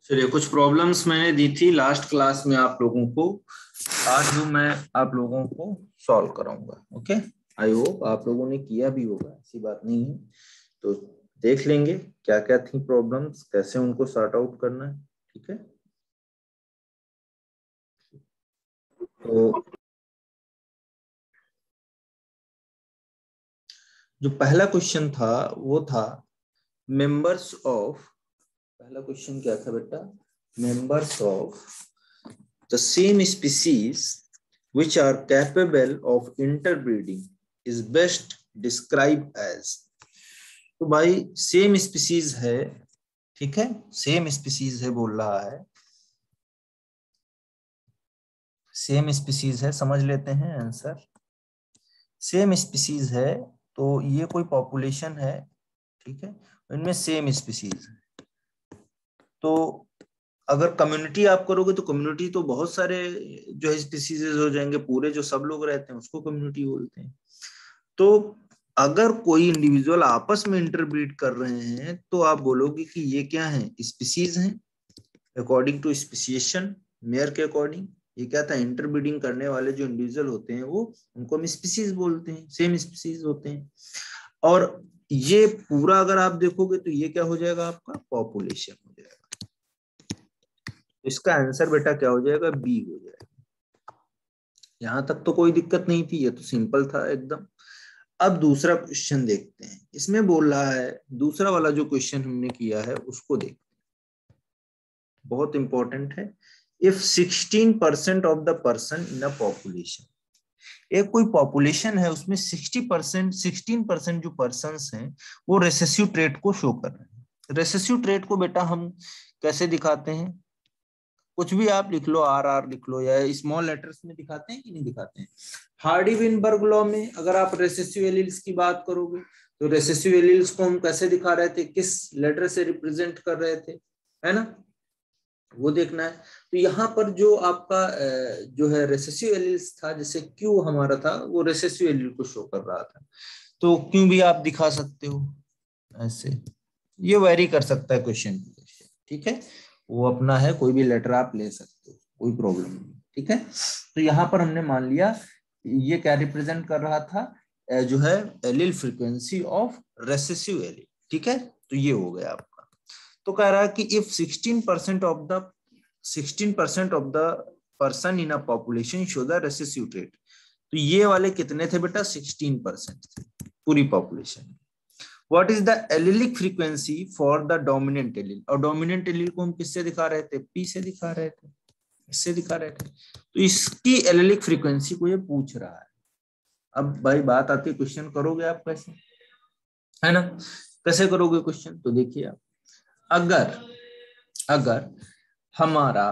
चलिए, कुछ प्रॉब्लम्स मैंने दी थी लास्ट क्लास में आप लोगों को। आज वो मैं आप लोगों को सॉल्व कराऊंगा। ओके, आई होप आप लोगों ने किया भी होगा, ऐसी बात नहीं है। तो देख लेंगे क्या क्या थी प्रॉब्लम्स, कैसे उनको सॉर्ट आउट करना है। ठीक है, तो जो पहला क्वेश्चन था वो था मेंबर्स ऑफ, पहला क्वेश्चन क्या था बेटा, members of the same species which are capable of interbreeding is best described as। तो भाई सेम स्पीसीज है, ठीक है, सेम स्पीसीज है बोल रहा है, सेम स्पीसीज है, समझ लेते हैं आंसर। सेम स्पीसीज है तो ये कोई पॉपुलेशन है, ठीक है, इनमें सेम स्पीसीज है। तो अगर कम्युनिटी आप करोगे तो कम्युनिटी तो बहुत सारे जो है स्पीसीज हो जाएंगे, पूरे जो सब लोग रहते हैं उसको कम्युनिटी बोलते हैं। तो अगर कोई इंडिविजुअल आपस में इंटरब्रीड कर रहे हैं तो आप बोलोगे कि ये क्या है, स्पीसीज हैं। अकॉर्डिंग टू स्पीसिएशन, मेयर के अकॉर्डिंग ये क्या था, इंटरब्रीडिंग करने वाले जो इंडिविजुअल होते हैं वो, उनको हम स्पीसीज बोलते हैं, सेम स्पीसीज होते हैं। और ये पूरा अगर आप देखोगे तो ये क्या हो जाएगा, आपका पॉपुलेशन हो जाएगा। तो इसका आंसर बेटा क्या हो जाएगा, बी हो जाएगा। यहां तक तो कोई दिक्कत नहीं थी, ये तो सिंपल था एकदम। अब दूसरा क्वेश्चन देखते हैं, इसमें बोल रहा है, दूसरा वाला जो क्वेश्चन हमने किया है उसको देखते हैं, बहुत इंपॉर्टेंट है। If 16% of the person in a population, एक कोई पॉपुलेशन है उसमें 60%, 16% जो पर्सन्स हैं वो रेसेसिव ट्रेट को शो कर रहे हैं। रेसेसिव ट्रेट को बेटा हम कैसे दिखाते हैं, कुछ भी आप लिख लो, आर आर लिख लो, या स्मॉल लेटर्स में दिखाते हैं कि नहीं दिखाते हैं। हार्डी-विनबर्ग लॉ में अगर आप रेसेसिव एलील्स की बात करोगे तो रेसेसिव एलील्स को हम कैसे दिखा रहे थे, किस लेटर से रिप्रेजेंट कर रहे थे, है ना, वो देखना है। तो यहाँ पर जो आपका जो है रेसेसिव एलील्स था, जैसे क्यू हमारा था वो रेसेसिव एलील को शो कर रहा था, तो क्यू भी आप दिखा सकते हो ऐसे। ये वेरी कर सकता है क्वेश्चन टू क्वेश्चन, ठीक है, वो अपना है, कोई भी लेटर आप ले सकते हो, कोई प्रॉब्लम नहीं, ठीक है। तो यहाँ पर हमने मान लिया ये क्या रिप्रेजेंट कर रहा था, जो है allele frequency of recessive allele, ठीक है। तो ये हो गया आपका। तो कह रहा है कि if 16% of the 16% of the person in a population show the recessive trait, तो ये वाले कितने थे बेटा, 16% थे पूरी population. What is the allelic frequency for the dominant allele, और डोमिनेंट एलील को हम किससे दिखा रहे थे, पी से दिखा रहे थे, इससे दिखा रहे थे। तो इसकी एलिलिक फ्रीक्वेंसी को ये पूछ रहा है। अब भाई बात आती है, क्वेश्चन करोगे आप कैसे, है ना, कैसे करोगे क्वेश्चन, तो देखिए आप, अगर अगर हमारा,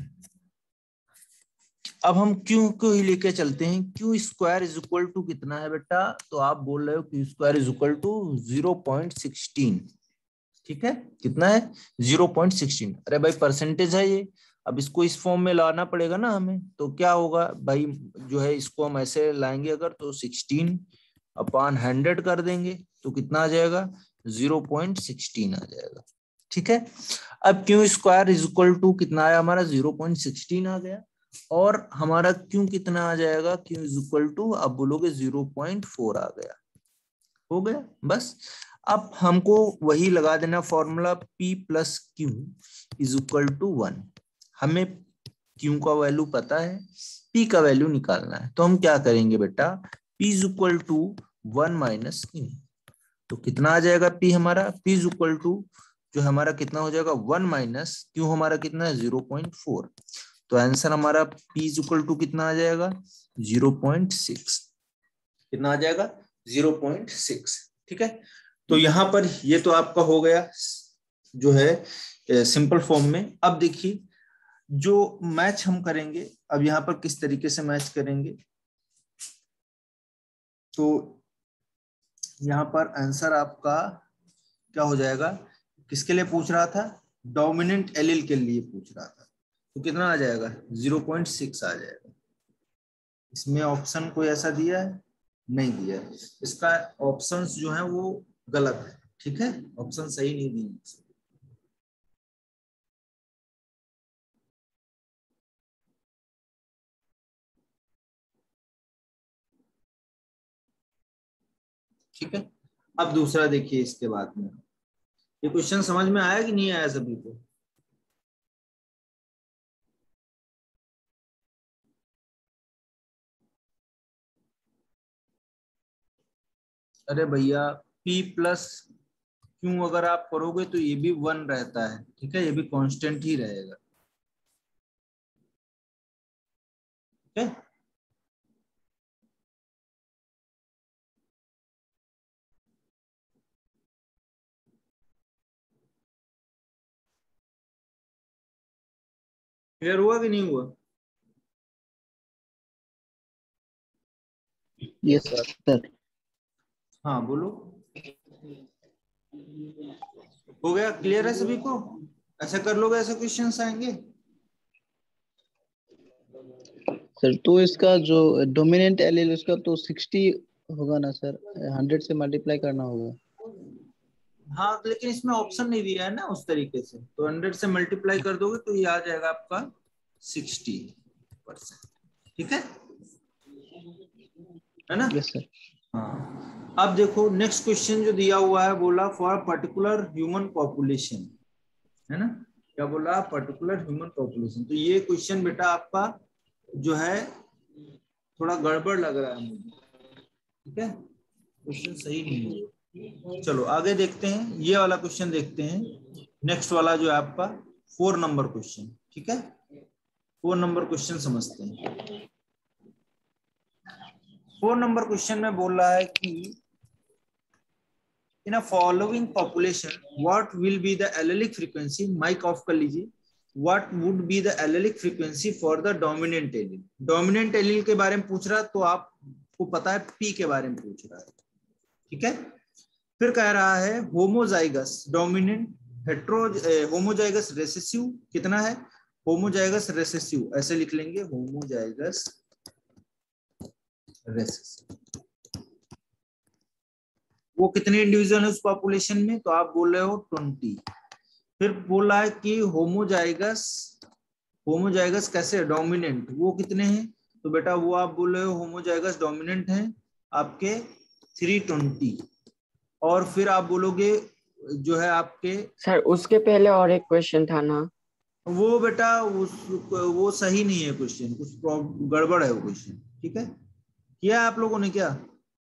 अब हम क्यू को ही लेके चलते हैं, Q square is equal to कितना है बेटा, तो आप बोल रहे हो Q square is equal to 0.16, ठीक है, कितना है 0.16। अरे भाई परसेंटेज है ये, अब इसको इस फॉर्म में लाना पड़ेगा ना हमें, तो क्या होगा भाई, जो है इसको हम ऐसे लाएंगे अगर, तो 16/100 कर देंगे तो कितना आ जाएगा, 0.16 आ जाएगा, ठीक है। अब Q square is equal to कितना आया हमारा, 0.16 आ गया, और हमारा क्यू कितना आ जाएगा, क्यू इज इक्वल टू, अब बोलोगे 0.4 आ गया, हो गया बस। अब हमको वही लगा देना formula, P plus Q is equal to 1। हमें क्यू का वैल्यू पता है, P का वैल्यू निकालना है, तो हम क्या करेंगे बेटा, P is equal to 1 minus Q, तो कितना आ जाएगा P हमारा, P इज इक्वल टू जो हमारा कितना हो जाएगा 1 माइनस क्यू हमारा कितना है 0.4, तो आंसर हमारा P इज इक्वल टू कितना आ जाएगा 0.6, कितना आ जाएगा 0.6, ठीक है। तो यहां पर ये तो आपका हो गया जो है सिंपल फॉर्म में। अब देखिए जो मैच हम करेंगे, अब यहां पर किस तरीके से मैच करेंगे, तो यहां पर आंसर आपका क्या हो जाएगा, किसके लिए पूछ रहा था, डोमिनेंट एलील के लिए पूछ रहा था, तो कितना आ जाएगा 0.6 आ जाएगा। इसमें ऑप्शन कोई ऐसा दिया है, नहीं दिया है, इसका ऑप्शंस जो है वो गलत है, ठीक है, ऑप्शन सही नहीं दिए। ठीक है, अब दूसरा देखिए इसके बाद में, ये क्वेश्चन समझ में आया कि नहीं आया सभी को? अरे भैया P प्लस क्यों अगर आप करोगे तो ये भी 1 रहता है, ठीक है, ये भी कांस्टेंट ही रहेगा, ठीक है। क्लियर हुआ कि नहीं हुआ? Yes sir. हाँ बोलो, हो गया? क्लियर है सभी को? ऐसा कर लोगे, ऐसे क्वेश्चंस आएंगे। सर तो इसका जो डोमिनेंट एलील उसका तो 60 होगा ना सर, 100 से मल्टीप्लाई करना होगा। हाँ लेकिन इसमें ऑप्शन नहीं दिया है ना उस तरीके से, तो 100 से मल्टीप्लाई कर दोगे तो ये आ जाएगा आपका 60%, ठीक है ना? Yes sir. हाँ, अब देखो नेक्स्ट क्वेश्चन जो दिया हुआ है, बोला फॉर पर्टिकुलर ह्यूमन पॉपुलेशन, है ना? क्या बोला? Particular human population. तो ये क्वेश्चन बेटा आपका जो है थोड़ा गड़बड़ लग रहा है मुझे, ठीक है, क्वेश्चन सही नहीं है। चलो आगे देखते हैं, ये वाला क्वेश्चन देखते हैं, नेक्स्ट वाला जो है आपका 4 नंबर क्वेश्चन, ठीक है, 4 नंबर क्वेश्चन समझते हैं। 4 नंबर क्वेश्चन में बोल रहा है कि in a following population what will be the allelic frequency, mike off कर लीजिए, what would be the allelic frequency for the dominant allele. Dominant allele के बारे में पूछ रहा है, तो आपको पता है पी के बारे में पूछ रहा है, ठीक है। फिर कह रहा है homozygous dominant hetero homozygous recessive कितना है, होमोजाइगस रेसेसिव ऐसे लिख लेंगे, होमोजाइगस रेसेसिव वो कितने इंडिविजुअल है उस पॉपुलेशन में, तो आप बोल रहे हो 20। फिर बोला है कि होमोजाइगस, होमोजाइगस कैसे डोमिनेंट वो कितने हैं, तो बेटा वो आप बोल रहे हो होमोजाइगस डोमिनेंट हैं आपके 320। और फिर आप बोलोगे जो है आपके सर उसके पहले और एक क्वेश्चन था ना, वो बेटा वो सही नहीं है क्वेश्चन, कुछ गड़बड़ है वो क्वेश्चन, ठीक है। किया आप लोगों ने क्या?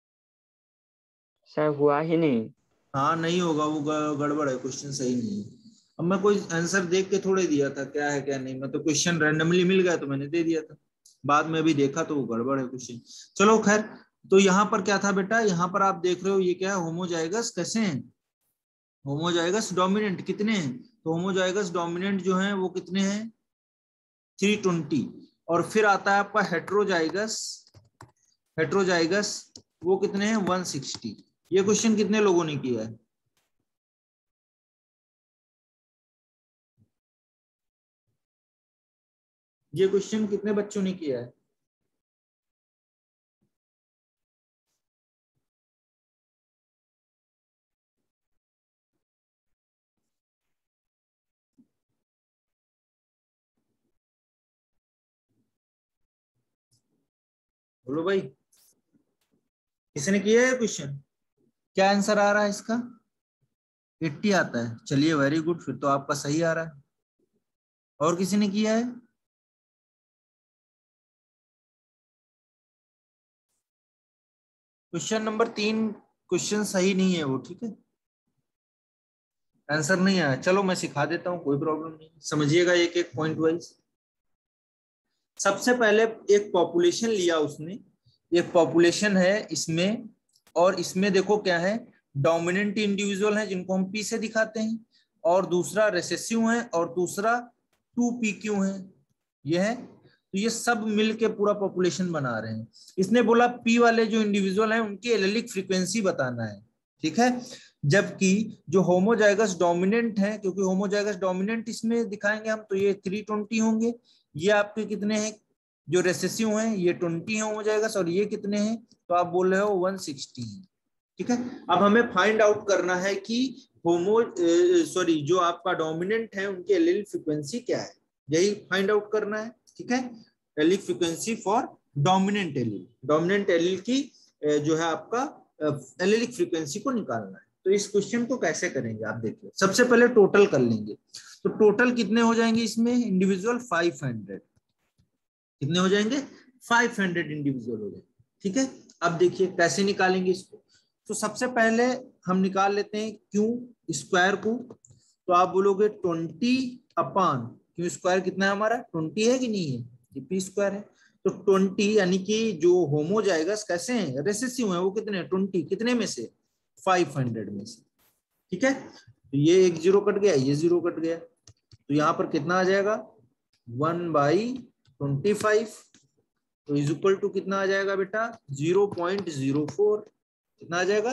सर हुआ ही नहीं। हाँ नहीं होगा, वो गड़बड़ है, क्वेश्चन सही नहीं है। अब मैं कोई आंसर देख के थोड़े दिया था क्या है क्या नहीं, मैं तो क्वेश्चन रैंडमली मिल गया तो मैंने दे दिया था, बाद में भी देखा तो वो गड़बड़ है क्वेश्चन। चलो खैर, तो यहाँ पर क्या था बेटा, यहाँ पर आप देख रहे हो ये क्या है, होमोजाइगस कैसे हैं, होमोजाइगस डोमिनेंट कितने हैं, तो होमोजाइगस डोमिनेंट जो है वो कितने हैं 320। और फिर आता है आपका हेट्रोजाइगस, हेट्रोजाइगस वो कितने हैं 160। ये क्वेश्चन कितने लोगों ने किया है? ये क्वेश्चन कितने बच्चों ने किया है? बोलो भाई, किसने किया है क्वेश्चन? क्या आंसर आ रहा है इसका? 80 आता है, चलिए वेरी गुड, फिर तो आपका सही आ रहा है। और किसी ने किया है? क्वेश्चन नंबर 3 क्वेश्चन सही नहीं है वो, ठीक है, आंसर नहीं आया। चलो मैं सिखा देता हूँ, कोई प्रॉब्लम नहीं, समझिएगा एक एक पॉइंट वाइज। सबसे पहले एक पॉपुलेशन लिया उसने, एक पॉपुलेशन है इसमें, और इसमें देखो क्या है, डोमिनेंट इंडिविजुअल है जिनको हम पी से दिखाते हैं, और दूसरा रेसेसिव है, और दूसरा 2PQ है, ये है। तो ये सब मिलके पूरा पॉपुलेशन बना रहे हैं। इसने बोला पी वाले जो इंडिविजुअल हैं उनकी एलेलिक फ्रीक्वेंसी बताना है, ठीक है। जबकि जो होमोजाइगस डोमिनेंट है, क्योंकि होमोजाइगस डोमिनेंट इसमें दिखाएंगे हम, तो ये 320 होंगे। ये आपके कितने हैं जो रेसेसिव हैं, ये 20 है होमोजाइगस, और ये कितने हैं, तो आप बोल रहे हो 160 है, ठीक है। अब हमें फाइंड आउट करना है कि जो आपका डोमिनेंट है उनकी एलील फ्रीक्वेंसी क्या है, यही फाइंड आउट करना है, ठीक है। Allele frequency for dominant allele, dominant allele की जो है आपका एलिलिक फ्रीक्वेंसी को निकालना है। तो इस क्वेश्चन को कैसे करेंगे आप देखिए। सबसे पहले टोटल कर लेंगे, तो टोटल कितने हो जाएंगे इसमें इंडिविजुअल 500, कितने हो जाएंगे 500 इंडिविजुअल हो जाएंगे। ठीक है, अब देखिए कैसे निकालेंगे इसको। तो सबसे पहले हम निकाल लेते हैं क्यू स्क्वायर को। तो आप बोलोगे 20 अपान क्यू स्क्वायर कितना है हमारा 20 है कि नहीं है, ये पी स्क्वायर है। तो 20 यानी कि जो होमोजाइगस कैसे हैं रेसेसिव है वो कितने 20 कितने में से 500 में से। ठीक है, तो ये एक जीरो कट गया, ये जीरो कट गया, तो यहाँ पर कितना आ जाएगा 1/25, तो इज इक्वल टू कितना आ जाएगा बेटा 0.04, कितना आ जाएगा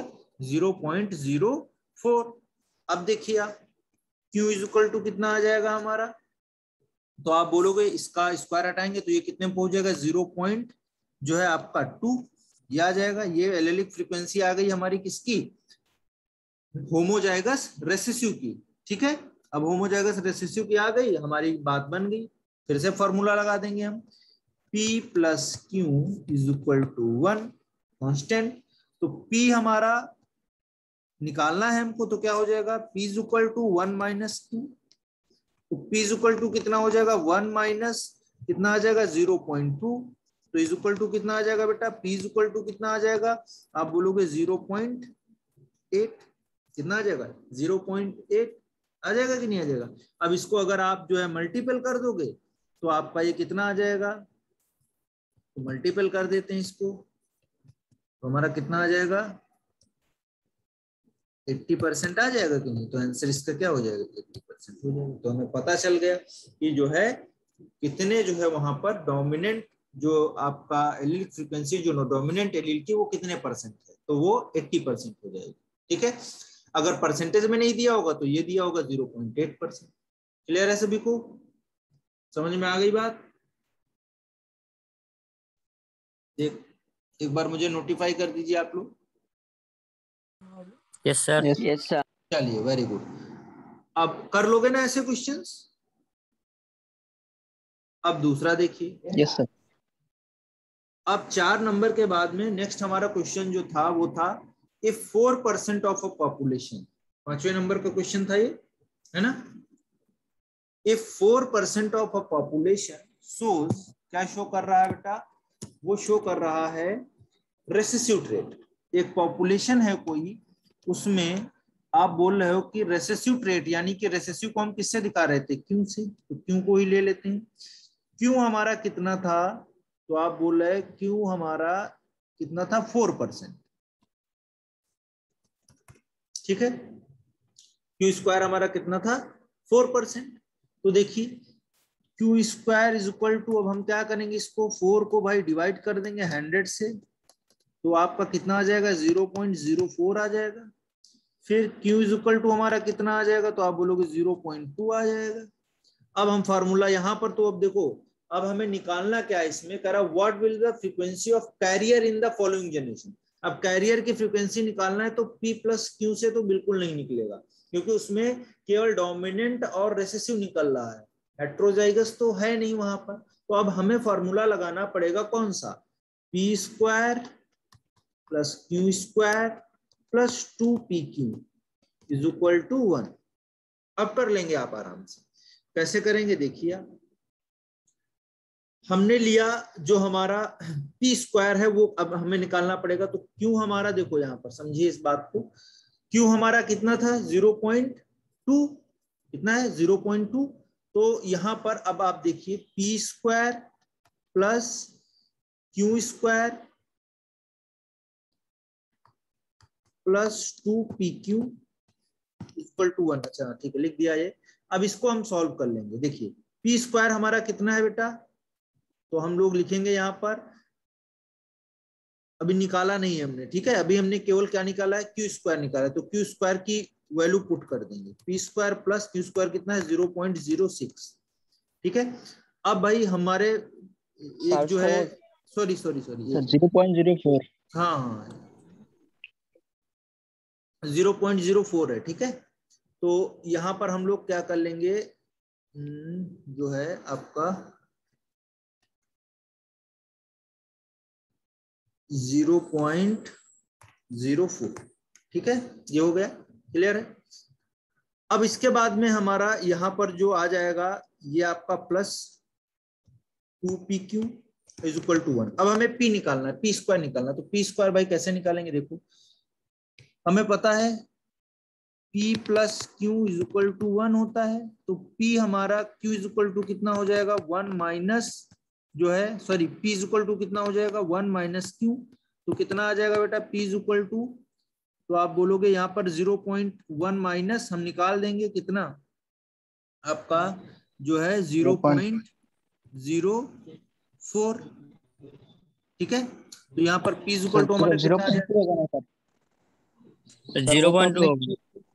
0.04। अब देखिए आप Q इज इक्वल टू कितना आ जाएगा हमारा, तो आप बोलोगे इसका स्क्वायर हटाएंगे तो ये कितने पहुंच जाएगा 0. जो है आपका 2 ये आ जाएगा। ये एलिलिक फ्रीक्वेंसी आ गई हमारी किसकी होमोजाइगस रेसेसिव की। ठीक है, अब होमोजाइगस रेसेसिव की आ गई, हमारी बात बन गई। फिर से फॉर्मूला लगा देंगे हम, P plus Q is equal to 1 constant. तो P हमारा निकालना है हमको, तो क्या हो जाएगा P is equal to 1 minus Q. तो P इज इक्वल टू कितना हो जाएगा 1 माइनस कितना आ जाएगा 0.2, तो इज इक्वल टू कितना आ जाएगा बेटा P इज इक्वल टू कितना आ जाएगा, आप बोलोगे 0.8, कितना आ जाएगा 0.8 आ जाएगा कि नहीं आ जाएगा। अब इसको अगर आप जो है मल्टीपल कर दोगे तो आपका ये कितना आ जाएगा, तो मल्टीपल कर देते हैं इसको, तो हमारा कितना आ जाएगा 80% आ जाएगा कि नहीं, तो आंसर इसका क्या हो जाएगा 80% हो जाएगा। तो हमें पता चल गया कि जो है कितने जो है वहां पर डोमिनेंट जो आपका एलील फ्रीक्वेंसी जो डोमिनेंट एलील की वो कितने परसेंट है, तो वो 80% हो जाएगी। ठीक है, अगर परसेंटेज में नहीं दिया होगा तो ये दिया होगा 0.8%। क्लियर है सभी को, समझ में आ गई बात। एक बार मुझे नोटिफाई कर दीजिए आप लोग। Yes sir. Yes sir. चलिए वेरी गुड, अब कर लोगे ना ऐसे क्वेश्चंस। अब दूसरा देखिए। Yes sir. अब 4 नंबर के बाद में नेक्स्ट हमारा क्वेश्चन जो था वो था इफ 4% ऑफ अ पॉपुलेशन, 5वें नंबर का क्वेश्चन था ये, है ना। If 4% of a population shows, क्या शो कर रहा है बेटा, वो शो कर रहा है रेसेसिव ट्रेट। एक पॉपुलेशन है कोई, उसमें आप बोल रहे हो कि रेसेसिव ट्रेट, यानी कि रेसेसिव को हम किससे दिखा रहे थे क्यू से, तो क्यू को ही ले लेते हैं। क्यू हमारा कितना था, तो आप बोल रहे हैं क्यू हमारा कितना था 4%। ठीक है, क्यू स्क्वायर हमारा कितना था 4%। तो देखिए Q square is equal to, अब हम क्या करेंगे इसको 4 को भाई डिवाइड कर देंगे 100 से, तो आपका कितना आ जाएगा 0.04 आ जाएगा। फिर Q इज इक्वल टू हमारा कितना आ जाएगा, तो आप बोलोगे 0.2 आ जाएगा। अब हम फार्मूला यहाँ पर, तो अब देखो अब हमें निकालना क्या है इसमें, कह रहा what will the frequency of carrier in the following generation. अब कैरियर की फ्रीक्वेंसी निकालना है, तो P प्लस क्यू से तो बिल्कुल नहीं निकलेगा, क्योंकि उसमें केवल डोमिनेंट और रेसेसिव निकल रहा है, हेट्रोजाइगस तो है नहीं वहां पर। तो अब हमें फॉर्मूला लगाना पड़ेगा कौन सा, P square plus Q square plus 2PQ is equal to 1। अब कर लेंगे आप आराम से, कैसे करेंगे देखिए आप। हमने लिया जो हमारा P स्क्वायर है वो अब हमें निकालना पड़ेगा, तो Q हमारा देखो यहाँ पर समझिए इस बात को, Q हमारा कितना था 0.2, कितना है 0.2। तो यहाँ पर अब आप देखिए P square plus Q square plus 2PQ equal to 1। अच्छा ठीक है, लिख दिया ये। अब इसको हम सॉल्व कर लेंगे। देखिए P स्क्वायर हमारा कितना है बेटा, तो हम लोग लिखेंगे यहाँ पर, अभी निकाला नहीं है हमने, ठीक है, अभी हमने केवल क्या निकाला है क्यू स्क्वायर निकाला है, तो क्यू स्क्वायर की वैल्यू पुट कर देंगे। P square plus Q square कितना है 0.06। ठीक है, अब भाई हमारे एक जो है सॉरी 0.04। हाँ हाँ 0.04 है। ठीक है, तो यहाँ पर हम लोग क्या कर लेंगे, जो है आपका 0.04 0.04। ठीक है, ये हो गया, क्लियर है। अब इसके बाद में हमारा यहाँ पर जो आ जाएगा ये आपका plus 2pq is equal to 1। अब हमें p निकालना है, p स्क्वायर निकालना है। तो p स्क्वायर भाई कैसे निकालेंगे, देखो हमें पता है p plus Q is equal to 1 होता है। तो p हमारा q इज इक्वल टू कितना हो जाएगा 1 माइनस जो है, sorry p is equal to कितना हो जाएगा 1 माइनस क्यू। तो कितना आ जाएगा बेटा p इज इक्वल टू, तो आप बोलोगे यहाँ पर 0.1 माइनस हम निकाल देंगे कितना आपका जो है 0.04। ठीक है, तो यहाँ पर p इज इक्वल टू हमारा कितना आ जाएगा 0.2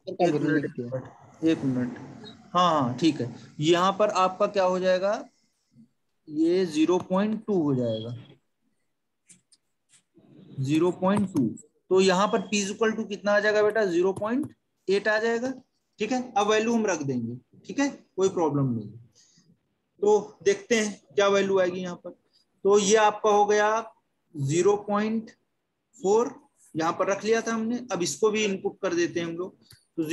एक मिनट। हाँ हाँ ठीक है, यहाँ पर आपका क्या हो जाएगा, ये 0.2 हो जाएगा 0.2। तो यहाँ पर p इक्वल टू कितना आ जाएगा बेटा 0.8 आ जाएगा। ठीक है, अब वैल्यू हम रख देंगे। ठीक है, कोई प्रॉब्लम नहीं। तो देखते हैं क्या वैल्यू आएगी यहाँ पर। तो ये आपका हो गया 0.4, यहाँ पर रख लिया था हमने। अब इसको भी इनपुट कर देते हैं हम लोग। तो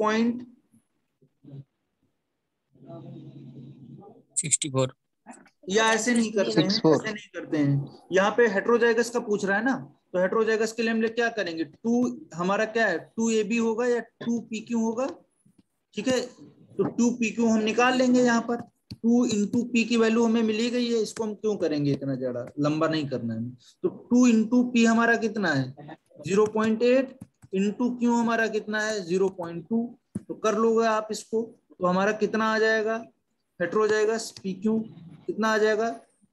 64 या ऐसे नहीं करते हैं, ऐसे नहीं करते हैं। यहाँ पे हेट्रोजाइगस का पूछ रहा है ना, तो हेट्रोजाइगस के लिए हम लोग क्या करेंगे, 2 हमारा क्या है 2ab होगा या 2pq होगा। ठीक है, तो 2pq हम निकाल लेंगे। यहाँ पर 2 इंटू पी की वैल्यू हमें मिली गई है, इसको हम क्यों करेंगे इतना ज्यादा लंबा नहीं करना है। तो 2 इंटू पी हमारा कितना है 0.8 इंटू क्यू हमारा कितना है 0.2। तो कर लोगे आप इसको, तो हमारा कितना आ जाएगा हेट्रोजाइगस पी क्यू कितना आ जाएगा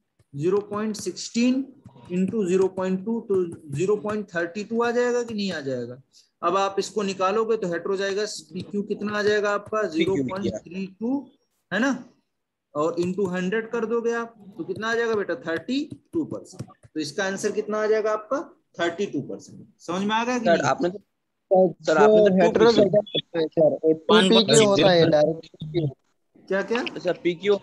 0.16 इंटू 0.2, तो 0.32 आ जाएगा कि नहीं आ जाएगा। अब आप इसको निकालोगे तो हेट्रोजाइगस पीक्यू कितना आ जाएगा आपका 0.32 है ना, और इंटू 100 कर दोगे आप तो कितना आ जाएगा बेटा 32%। तो इसका आंसर कितना आ जाएगा आपका 32%। समझ में आ गया कि सर नहीं। आपने तो हेटेरोजाइगस सर 2pq होता है डायरेक्ट। क्या क्या सर pq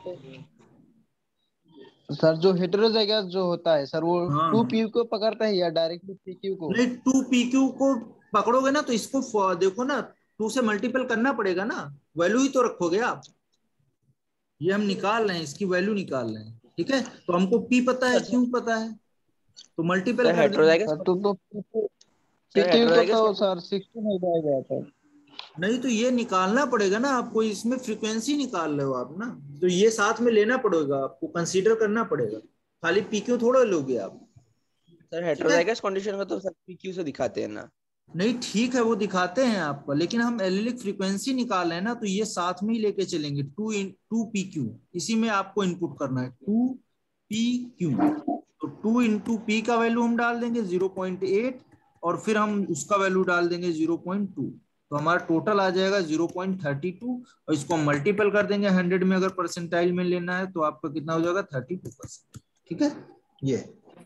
सर जो हेटेरोजाइगस जो होता है सर वो हाँ 2pq को पकड़ता है या डायरेक्टली pq को। नहीं 2pq को पकड़ोगे ना तो इसको देखो ना 2 से मल्टीपल करना पड़ेगा ना, वैल्यू ही तो रखोगे आप। ये हम निकाल रहे हैं, इसकी वैल्यू निकाल रहे हैं। ठीक है, तो हमको p पता है q पता है, तो मल्टीपल कर देंगे। सर तो pq को तो सर 16 हो जाएगा सर। नहीं तो ये निकालना पड़ेगा ना आपको, इसमें फ्रीक्वेंसी निकाल रहे हो आप ना, तो ये साथ में लेना पड़ेगा आपको, कंसीडर करना पड़ेगा। खाली pq थोड़ा लोगे आप। सर ठीक है, हेटेरोजाइगस कंडीशन में तो सर pq से दिखाते हैं ना। नहीं ठीक है वो दिखाते हैं आपको, लेकिन हम एलिलिक फ्रीक्वेंसी निकाल रहे हैं ना, तो ये साथ में ही लेके चलेंगे 2pq, इसी में आपको इनपुट करना है 2pq। तो 2 इंटू पी का वैल्यू हम डाल देंगे 0.8 और फिर हम उसका वैल्यू डाल देंगे 0.2। तो हमारा टोटल आ जाएगा 0.32 और इसको हम मल्टीपल कर देंगे 100 में, अगर परसेंटाइल में लेना है तो आपका कितना हो जाएगा 32%। ठीक है, ये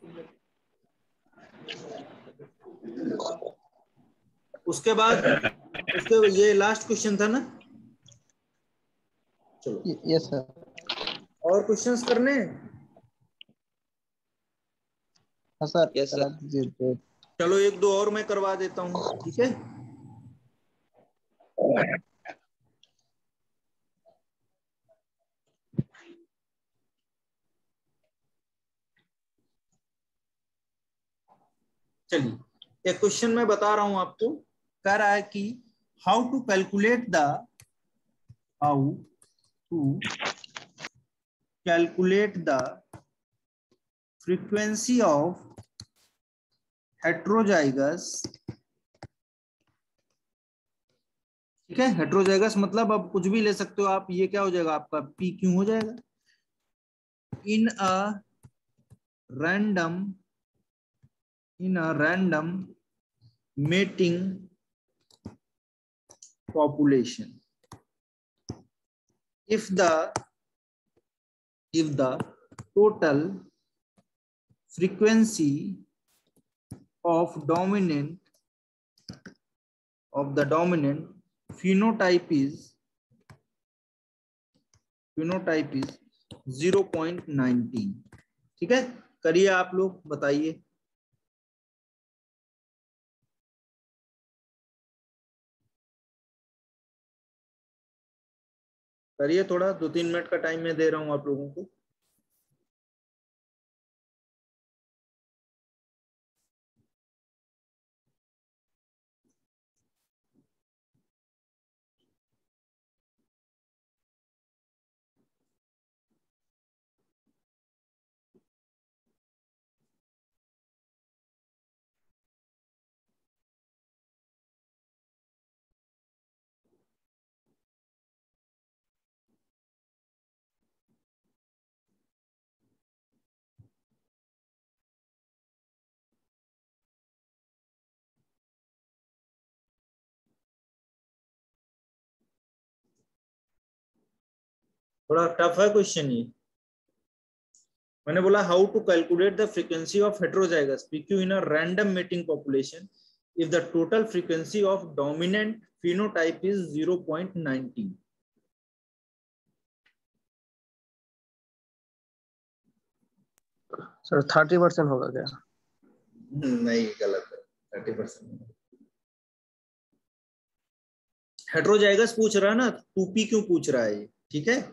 उसके बाद उसके ये लास्ट क्वेश्चन था ना। चलो यस सर। और क्वेश्चंस करने हैं? हाँ सर यस सर दीजिए तो। चलो एक दो और मैं करवा देता हूँ। ठीक है, चलिए एक क्वेश्चन मैं बता रहा हूं आपको। कह रहा है कि how to calculate the frequency of heterozygous. ठीक है, हेट्रोजाइगस मतलब अब कुछ भी ले सकते हो आप, ये क्या हो जाएगा आपका पी क्यू हो जाएगा in a random mating population if the total frequency of the dominant phenotype is 0.19। ठीक है, करिए आप लोग बताइए। करिए थोड़ा, 2-3 मिनट का टाइम मैं दे रहा हूँ आप लोगों को। थोड़ा टफ है क्वेश्चन ये। मैंने बोला how to calculate the frequency of heterozygous PQ in a random mating population if the total frequency of dominant phenotype is 0.19। Sir 30% होगा क्या? नहीं, गलत है, 30%। हेटेरोजाइगस पूछ रहा है ना, 2p क्यों पूछ रहा है ये, ठीक है।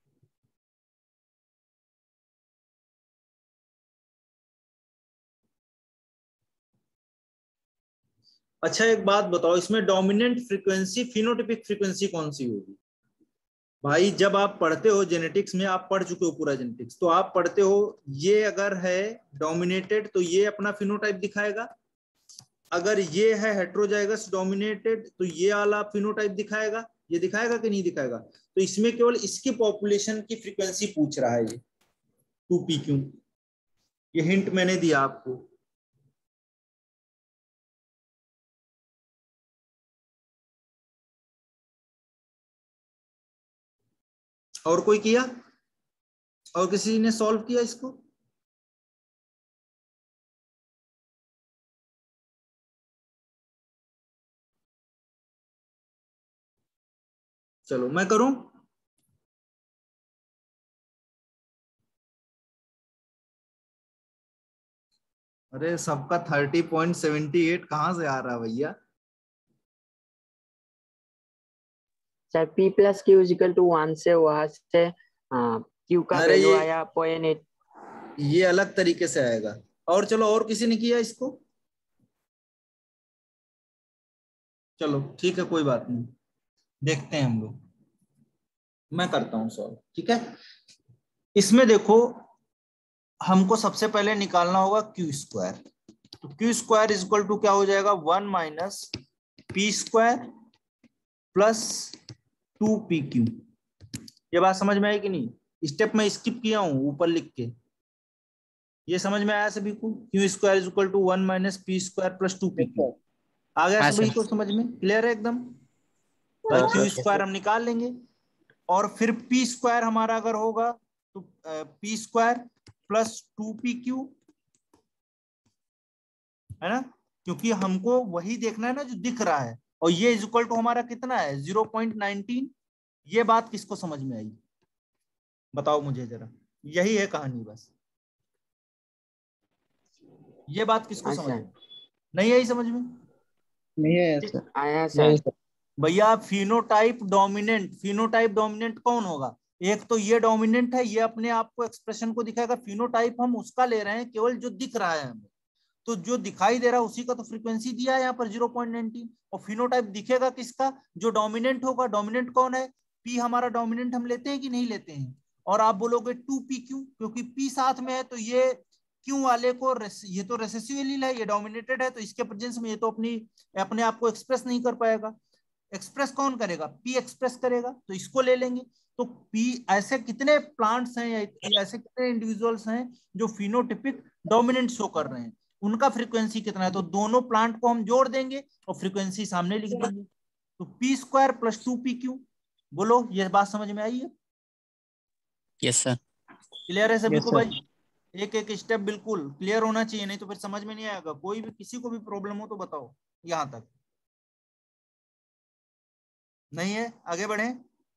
अच्छा एक बात बताओ, इसमें डोमिनेंट फ्रीक्वेंसी फिनोटिपिक फ्रीक्वेंसी कौन सी होगी? भाई जब आप पढ़ते हो जेनेटिक्स में, आप पढ़ चुके हो पूरा जेनेटिक्स, तो आप पढ़ते हो ये अगर है डोमिनेटेड तो ये अपना फिनोटाइप दिखाएगा, अगर ये है हेटेरोजाइगस डोमिनेटेड तो ये वाला फिनोटाइप दिखाएगा। ये दिखाएगा कि नहीं दिखाएगा? तो इसमें केवल इसकी पॉपुलेशन की फ्रीक्वेंसी पूछ रहा है ये 2p क्यों। ये हिंट मैंने दिया आपको। और कोई किया? और किसी ने सॉल्व किया इसको? चलो मैं करूं। अरे सबका 30.78 कहां से आ रहा है भैया? Sir P plus Q is equal to 1 से वहां से Q का अरे वैल्यू आया 0.8। ये अलग तरीके से आएगा। और चलो, और किसी ने किया इसको? चलो ठीक है, कोई बात नहीं, देखते हैं हम लोग। मैं करता हूं सॉल्व, ठीक है। इसमें देखो, हमको सबसे पहले निकालना होगा क्यू स्क्वायर। तो Q square is equal to क्या हो जाएगा? 1 minus P square plus 2pq। ये बात समझ में आई कि नहीं? स्टेप में स्किप किया हूं ऊपर लिख के। ये समझ में आया सभी को? Q square is equal to 1 minus P square plus 2pq। आ गया सभी को समझ में? क्लियर है एकदम? भाई क्यू स्क्वायर हम निकाल लेंगे, और फिर पी स्क्वायर हमारा अगर होगा तो पी स्क्वायर प्लस 2pq, है ना, क्योंकि हमको वही देखना है ना जो दिख रहा है। और ये इज इक्वल टू हमारा कितना है? 0.19। ये बात किसको समझ में आई? बताओ मुझे जरा। यही है कहानी बस। ये बात किसको समझ अच्छा में नहीं आई? समझ में नहीं है सर। आया नहीं सर। सर। भैया? फिनोटाइप डोमिनेंट, फिनोटाइप डोमिनेंट कौन होगा? एक तो ये डोमिनेंट है, ये अपने आप को एक्सप्रेशन को दिखाएगा। फिनोटाइप हम उसका ले रहे हैं केवल जो दिख रहा है हमें, तो जो दिखाई दे रहा है उसी का तो फ्रीक्वेंसी दिया है यहाँ पर 0.19। और फिनोटाइप दिखेगा किसका? जो डोमिनेंट होगा। डोमिनेंट कौन है? पी हमारा डोमिनेंट हम लेते हैं कि नहीं लेते हैं? और आप बोलोगे 2p क्यों? क्योंकि p साथ में है, तो ये क्यों वाले को ये तो रेसेसिव एलील है, ये डोमिनेटेड है, तो इसके प्रेजेंस में ये तो अपने आप को एक्सप्रेस नहीं कर पाएगा। एक्सप्रेस कौन करेगा? पी एक्सप्रेस करेगा, तो इसको ले लेंगे। तो पी, ऐसे कितने प्लांट्स हैं या ऐसे कितने इंडिविजुअल्स हैं जो फिनोटिपिक डोमिनेंट शो कर रहे हैं, उनका फ्रीक्वेंसी कितना है? तो दोनों प्लांट को हम जोड़ देंगे और फ्रीक्वेंसी सामने लिख देंगे। तो पी स्क्वायर प्लस 2pq। बोलो, ये बात समझ में आई है? Yes sir. क्लियर है सभी यस को सर। भाई? एक एक स्टेप बिल्कुल क्लियर होना चाहिए, नहीं तो फिर समझ में नहीं आएगा। कोई भी, किसी को भी प्रॉब्लम हो तो बताओ। यहां तक नहीं है? आगे बढ़े।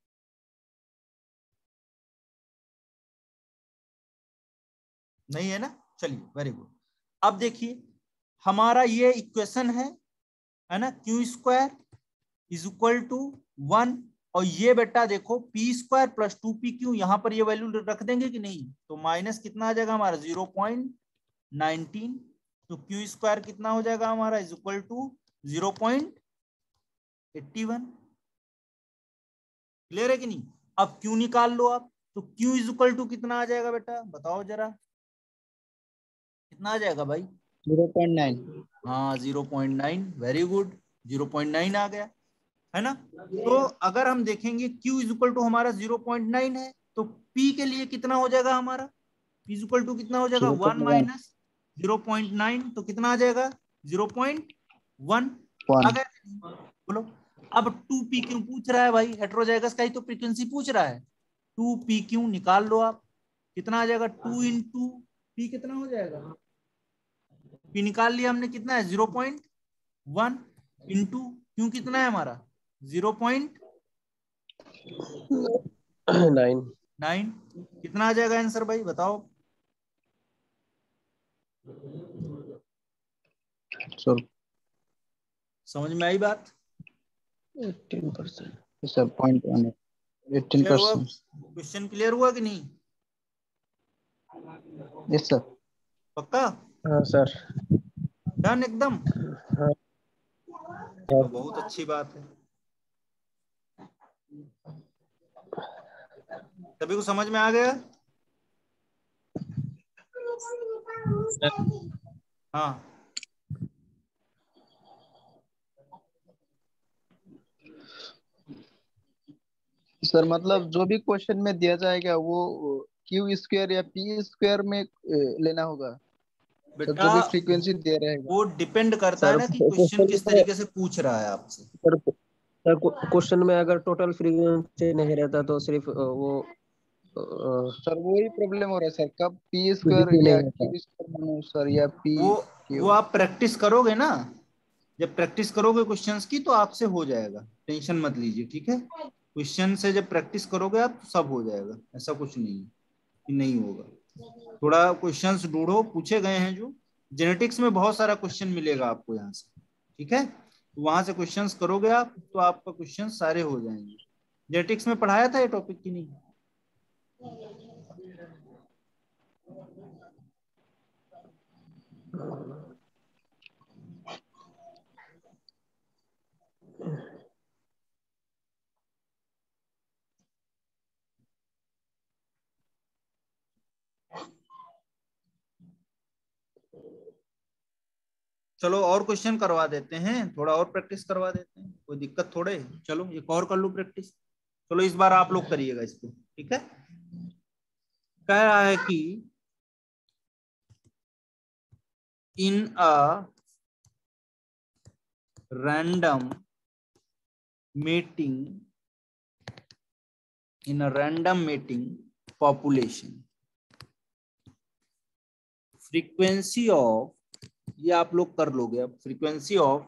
नहीं है ना? चलिए, वेरी गुड। अब देखिए, हमारा ये इक्वेशन है ना, Q square is equal to 1 और ये बेटा देखो पी स्क्वायर प्लस 2pq, यहाँ पर ये वैल्यू रख देंगे कि नहीं, तो माइनस कितना आ जाएगा हमारा 0.19, तो क्यू स्क्वायर कितना हो जाएगा हमारा इज इक्वल टू 0.81। क्लियर है कि नहीं? अब क्यू निकाल लो आप, तो क्यू इज इक्वल टू कितना आ जाएगा बेटा, बताओ जरा कितना आ जाएगा भाई? 0.9। हाँ 0.9, वेरी गुड, 0.9 आ गया है ना। तो अगर हम देखेंगे Q इज इक्वल टू हमारा 0.9 है, तो P के लिए कितना हो जाएगा हमारा, P इज इक्वल टू कितना हो जाएगा 1 माइनस 0.9, तो कितना आ जाएगा 0.1 आ गया। बोलो अब 2p क्यों पूछ रहा है भाई, हेटेरोजाइगस का ही तो फ्रीक्वेंसी पूछ रहा है। 2p क्यों निकाल लो आप, कितना आ जाएगा 2 इंटू p, कितना हो जाएगा, p निकाल लिया हमने, कितना है 0.1 इंटू क्यों कितना है हमारा 0.9, कितना आ जाएगा आंसर भाई बताओ? समझ में आई बात? 18% सर, 0.1 क्लियर हुआ? 18%। क्वेश्चन क्लियर हुआ कि नहीं? Yes sir. पक्का? हाँ सर। डन एकदम? हाँ। तो बहुत अच्छी बात है, सभी को समझ में आ गया? हाँ सर मतलब जो भी क्वेश्चन में दिया जाएगा वो क्यू स्क्वायर या पी स्क्वायर में लेना होगा सर, बेटा, जो भी फ्रीक्वेंसी दे रहेगा। वो डिपेंड करता है सर ना कि क्वेश्चन क्वेश्चन किस में तरीके से पूछ रहा है आपसे। सर क्वेश्चन में अगर टोटल फ्रीक्वेंसी नहीं रहता तो सिर्फ वो सर वही प्रॉब्लम हो रहा है सर, कब पी स्क्वायर पॉजिटिव नहीं या रहता। क्यू स्क्वायर मानो सर, या पी वो क्यू। आप प्रैक्टिस करोगे ना, जब प्रैक्टिस करोगे क्वेश्चंस की तो आपसे हो जाएगा, टेंशन मत लीजिए, ठीक है। क्वेश्चन से जब प्रैक्टिस करोगे आप तो सब हो जाएगा, ऐसा कुछ नहीं है कि नहीं होगा। थोड़ा क्वेश्चंस ढूंढो, पूछे गए हैं जो जेनेटिक्स में बहुत सारा क्वेश्चन मिलेगा आपको यहाँ से, ठीक है। वहां से क्वेश्चंस करोगे आप तो आपका क्वेश्चन सारे हो जाएंगे। जेनेटिक्स में पढ़ाया था ये टॉपिक की नहीं? चलो और क्वेश्चन करवा देते हैं, थोड़ा और प्रैक्टिस करवा देते हैं, कोई दिक्कत थोड़े। चलो एक और कर लो प्रैक्टिस। चलो इस बार आप लोग करिएगा इसको, ठीक है। कह रहा है कि in a random mating population, frequency of, ये आप लोग कर लोगे अब, frequency of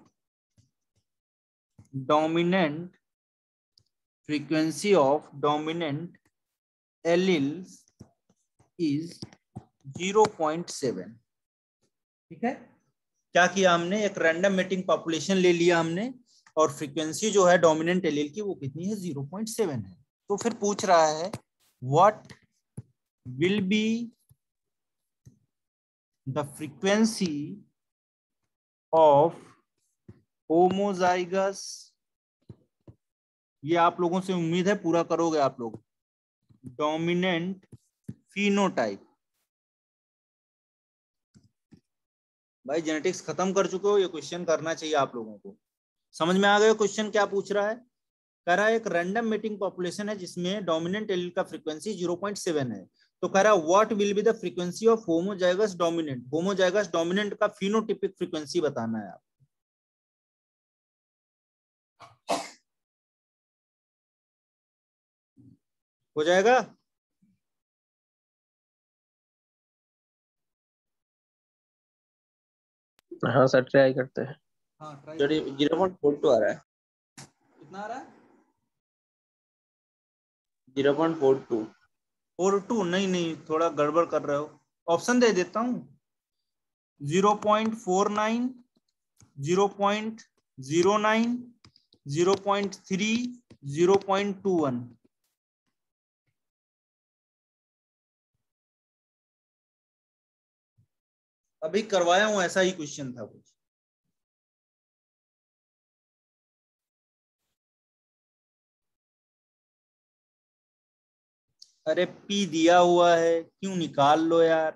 dominant alleles is 0.7, ठीक है। क्या किया हमने, एक रैंडम मेटिंग पॉपुलेशन ले लिया हमने, और फ्रीक्वेंसी जो है डोमिनेंट एलील की वो कितनी है 0.7 है। तो फिर पूछ रहा है what will be the frequency of homozygous, ये आप लोगों से उम्मीद है पूरा करोगे आप लोग, डोमिनेंट फिनोटाइप। भाई जेनेटिक्स खत्म कर चुके हो, ये क्वेश्चन करना चाहिए आप लोगों को। समझ में आ गया क्वेश्चन क्या पूछ रहा है? कह रहा है एक रैंडम मेटिंग पॉपुलेशन है जिसमें डोमिनेंट एलील का फ्रीक्वेंसी 0.7 है। तो कह रहा है what will be the frequency of homozygous dominant का फिनोटिपिक फ्रीक्वेंसी बताना है आप। हो जाएगा? हाँ सर, ट्राई करते हैं। हाँ ट्राई। 0.42 आ रहा है। कितना आ रहा है? 0.42। 42? नहीं, थोड़ा गड़बड़ कर रहे हो, ऑप्शन दे देता हूं। 0.49, 0.09, 0.3, 0.21। अभी करवाया हूं, ऐसा ही क्वेश्चन था कुछ। अरे पी दिया हुआ है, क्यों निकाल लो यार।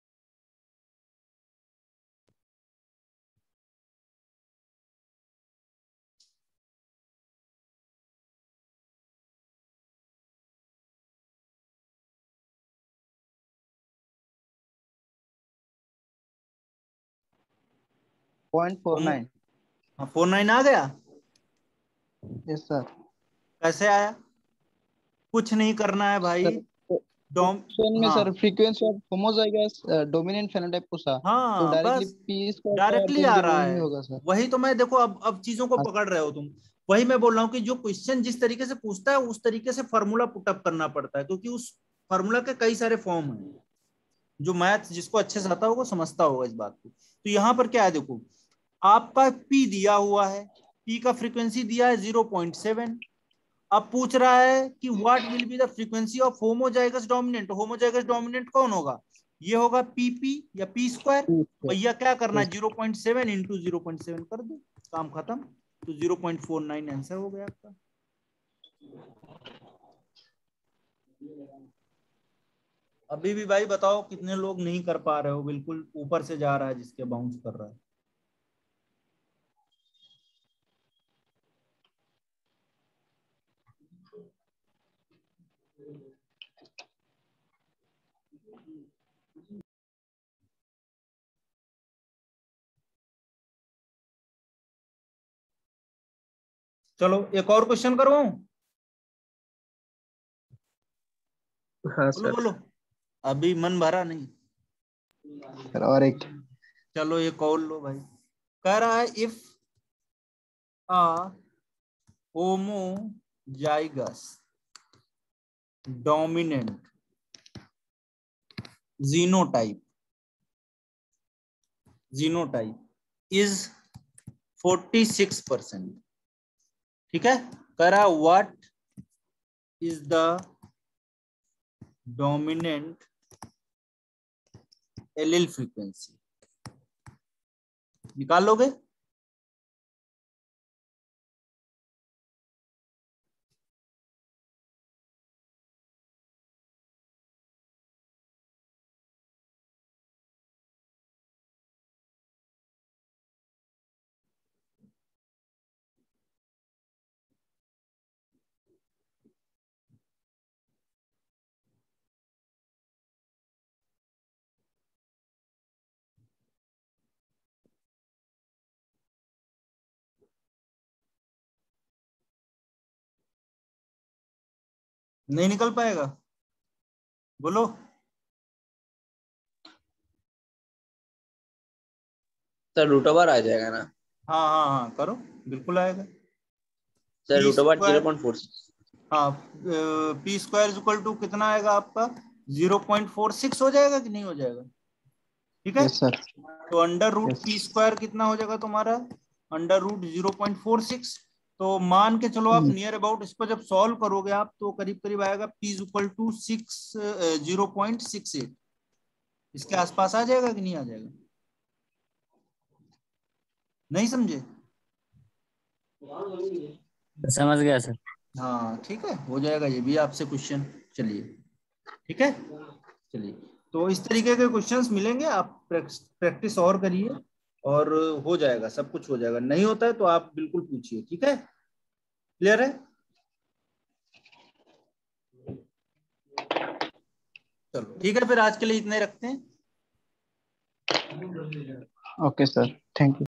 पॉइंट 49। हाँ 49 आ गया। Yes sir. कैसे आया? कुछ नहीं करना है भाई। सर डोम क्वेश्चन में हाँ sir frequency of homozygous dominant phenotype पूछा, तो हाँ, डायरेक्टली बस पी स्क्वायर का डायरेक्टली आ अर्थ रहा वही है। होगा सर। वही तो मैं, देखो अब चीजों को हाँ पकड़ रहे हो तुम। वही मैं बोल रहा हूँ कि जो क्वेश्चन जिस तरीके से पूछता है उस तरीके से फॉर्मूला पुटअप करना पड़ता है, क्योंकि उस फॉर्मूला के कई सारे फॉर्म हैं। जो मैथ जिसको अच्छे से आता होगा समझता होगा इस बात को। तो यहाँ पर क्या है, देखो आपका पी दिया हुआ है, पी का फ्रीक्वेंसी दिया है 0.7। अब पूछ रहा है कि what will be the frequency of homozygous dominant. Homozygous dominant कौन होगा? ये होगा पीपी या पी स्क्वायर। भैया क्या करना है, 0.7 इंटू 0.7 कर दो, काम खत्म। तो 0.49 आंसर हो गया आपका। अभी भी भाई बताओ कितने लोग नहीं कर पा रहे हो, बिल्कुल ऊपर से जा रहा है जिसके बाउंस कर रहा है। चलो एक और क्वेश्चन करवाऊं। हाँ बोलो सर। बोलो, अभी मन भरा नहीं। सर और एक। चलो एक और लो भाई। कह रहा है if a homozygous dominant genotype is 46%। ठीक है, कह रहा what is the dominant allele frequency. निकाल लोगे? नहीं निकल पाएगा, बोलो। सर रूट ओवर आ जाएगा ना? हाँ हाँ हाँ करो, बिल्कुल आएगा। Sir P root over square, 0.46। हाँ पी स्क्वायर इक्वल टू कितना आएगा आपका? 0.46 हो जाएगा कि नहीं हो जाएगा? ठीक है। Yes sir. तो under root yes P square कितना हो जाएगा तुम्हारा? Under root 0.46। तो मान के चलो आप नियर अबाउट इसको जब सॉल्व करोगे आप, तो करीब करीब आएगा पी इक्वल टू 0.68। इसके आसपास आ जाएगा कि नहीं आ जाएगा? नहीं समझे? समझ गया सर। हाँ ठीक है, हो जाएगा ये भी आपसे क्वेश्चन। चलिए ठीक है, चलिए। तो इस तरीके के क्वेश्चंस मिलेंगे, आप प्रैक्टिस और करिए और हो जाएगा, सब कुछ हो जाएगा। नहीं होता है तो आप बिल्कुल पूछिए, ठीक है? क्लियर है? चलो ठीक है, फिर आज के लिए इतना ही रखते हैं। Okay sir, thank you.